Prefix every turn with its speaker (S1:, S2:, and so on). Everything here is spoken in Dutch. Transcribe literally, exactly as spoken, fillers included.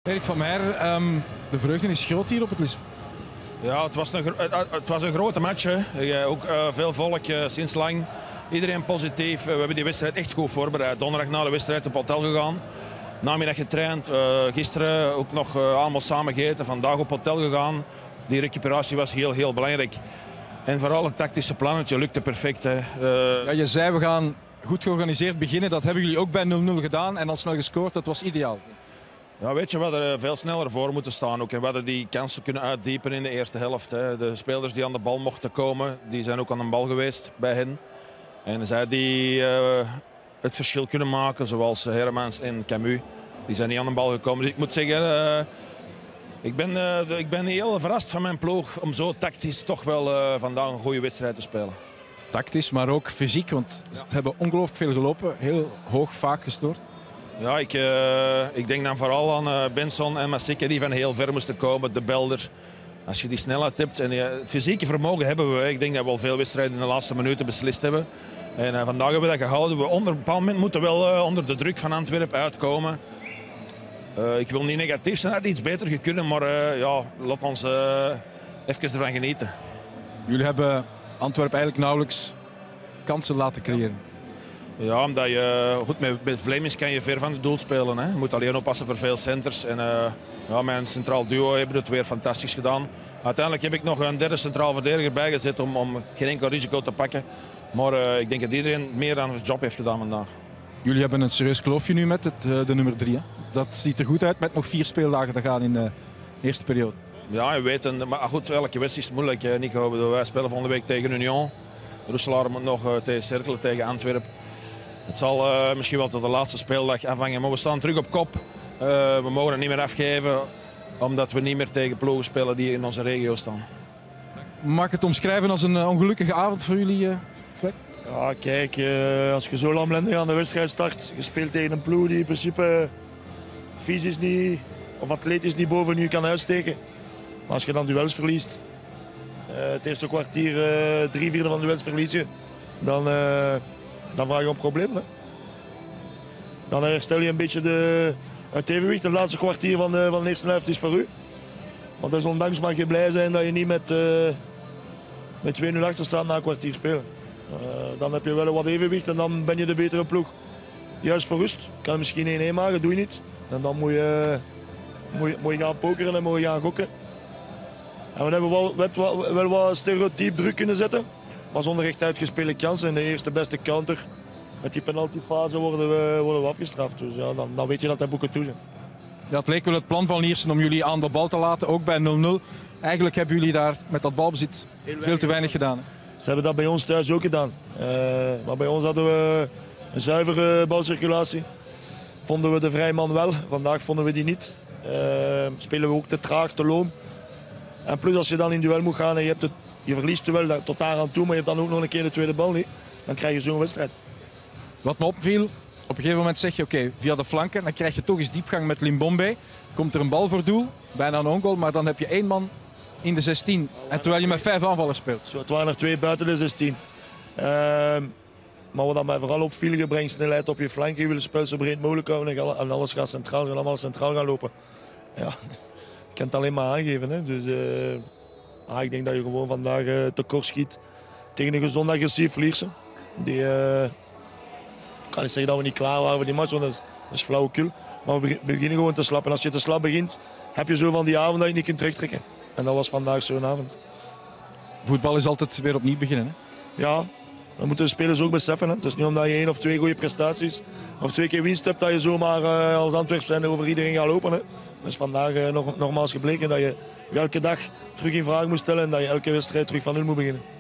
S1: Erik van Meijer, um, de vreugde is groot hier op het Lisp.
S2: Ja, het was een, het was een grote match. Hè. Ook uh, veel volk uh, sinds lang. Iedereen positief. Uh, we hebben die wedstrijd echt goed voorbereid. Donderdag na de wedstrijd op hotel gegaan. Namiddag getraind. Uh, gisteren ook nog uh, allemaal samen gegeten. Vandaag op hotel gegaan. Die recuperatie was heel, heel belangrijk. En vooral het tactische plannetje lukte perfect. Hè. Uh,
S1: ja, je zei we gaan goed georganiseerd beginnen. Dat hebben jullie ook bij nul nul gedaan. En dan snel gescoord. Dat was ideaal.
S2: Ja, weet je, we hadden veel sneller voor moeten staan ook. En we hadden die kansen kunnen uitdiepen in de eerste helft. Hè. De spelers die aan de bal mochten komen, die zijn ook aan de bal geweest bij hen. En zij die uh, het verschil kunnen maken, zoals Hermans en Camus, die zijn niet aan de bal gekomen. Dus ik moet zeggen, uh, ik, ben, uh, ik ben heel verrast van mijn ploeg om zo tactisch toch wel uh, vandaag een goede wedstrijd te spelen.
S1: Tactisch, maar ook fysiek, want ze hebben ongelooflijk veel gelopen. Heel hoog, vaak gestoord.
S2: Ja, ik, uh, ik denk dan vooral aan uh, Benson en Massike die van heel ver moesten komen. De Belder. Als je die snelheid hebt en uh, het fysieke vermogen hebben we. Ik denk dat we al veel wedstrijden in de laatste minuten beslist hebben. En uh, vandaag hebben we dat gehouden. We onder een bepaald moment moeten wel uh, onder de druk van Antwerpen uitkomen. Uh, ik wil niet negatief zijn, het had iets beter gekund, maar uh, ja, laat ons uh, even ervan genieten.
S1: Jullie hebben Antwerpen eigenlijk nauwelijks kansen laten creëren.
S2: Ja, omdat je goed met, met Vlemings kan je ver van het doel spelen. Hè. Je moet alleen oppassen voor veel centers. En uh, ja, mijn centraal duo hebben het weer fantastisch gedaan. Uiteindelijk heb ik nog een derde centraal verdediger bijgezet om, om geen enkel risico te pakken. Maar uh, ik denk dat iedereen meer aan zijn job heeft gedaan vandaag.
S1: Jullie hebben een serieus kloofje nu met het, uh, de nummer drie. Hè? Dat ziet er goed uit met nog vier speeldagen te gaan in de eerste periode.
S2: Ja, je weet, en, maar goed, elke wedstrijd is moeilijk. Nico, wij spelen volgende week tegen Union. Roeselaar moet nog uh, tegen Cercle, tegen Antwerpen. Het zal uh, misschien wel tot de laatste speeldag afhangen, maar we staan terug op kop. Uh, we mogen het niet meer afgeven, omdat we niet meer tegen ploegen spelen die in onze regio staan.
S1: Mag ik het omschrijven als een uh, ongelukkige avond voor jullie, uh, Fred?
S3: Ja, kijk, uh, als je zo lamlendig aan de wedstrijd start, je speelt tegen een ploeg die in principe fysisch niet, of atletisch niet boven je kan uitsteken. Maar als je dan duels verliest, uh, het eerste kwartier uh, drie vierde van de duels verliezen, dan... Uh, Dan vraag je om problemen. Hè. Dan herstel je een beetje de, het evenwicht. Het laatste kwartier van de, van de eerste helft is voor u. Want desondanks mag je blij zijn dat je niet met, uh, met twee nul achter staat na een kwartier spelen. Uh, dan heb je wel wat evenwicht en dan ben je de betere ploeg. Juist voor rust. Kan je misschien één één maken, doe je niet. En dan moet je, moet je, moet je gaan pokeren en moet je gaan gokken. En we hebben wel, wel, wel wat stereotyp druk kunnen zetten. Maar zonder echt uitgespeelde kansen. In de eerste beste counter met die penaltyfase worden we, worden we afgestraft. Dus ja, dan, dan weet je dat de boeken toe zijn.
S1: Ja, het leek wel het plan van Liersen om jullie aan de bal te laten, ook bij nul nul. Eigenlijk hebben jullie daar met dat balbezit veel te weinig gedaan. Hè?
S3: Ze hebben dat bij ons thuis ook gedaan. Uh, maar bij ons hadden we een zuivere balcirculatie. Vonden we de vrije man wel. Vandaag vonden we die niet. Uh, spelen we ook te traag, te loom. En plus als je dan in duel moet gaan en je hebt het Je verliest wel tot daar aan toe, maar je hebt dan ook nog een keer de tweede bal niet. Dan krijg je zo'n wedstrijd.
S1: Wat me opviel, op een gegeven moment zeg je oké, okay, via de flanken, dan krijg je toch eens diepgang met Limbombe. Komt er een bal voor doel, bijna een ongoal, maar dan heb je één man in de zestien. En terwijl je met vijf aanvallers speelt.
S3: Zo, het waren er twee buiten de zestien. Uh, maar wat mij vooral opviel, je brengt snelheid op je flanken. Je wil het spel zo breed mogelijk houden en alles gaat centraal, gaan allemaal centraal gaan lopen. Ja, je kan het alleen maar aangeven. Hè. Dus, uh, Ah, ik denk dat je gewoon vandaag uh, tekort schiet tegen een gezond agressief Liersen. Die, uh, ik kan niet zeggen dat we niet klaar waren voor die match, want dat is, dat is flauwekul. Maar we beginnen gewoon te slap. En als je te slap begint, heb je zo van die avond dat je niet kunt terugtrekken. En dat was vandaag zo'n avond.
S1: Voetbal is altijd weer opnieuw beginnen. Hè?
S3: Ja, dat moeten de spelers ook beseffen. Hè. Het is niet omdat je één of twee goede prestaties of twee keer winst hebt dat je zomaar uh, als Antwerp zijn over iedereen gaat lopen. Hè. Dat is vandaag uh, nog, nogmaals gebleken dat je elke dag terug in vraag moet stellen en dat je elke wedstrijd terug van nul moet beginnen.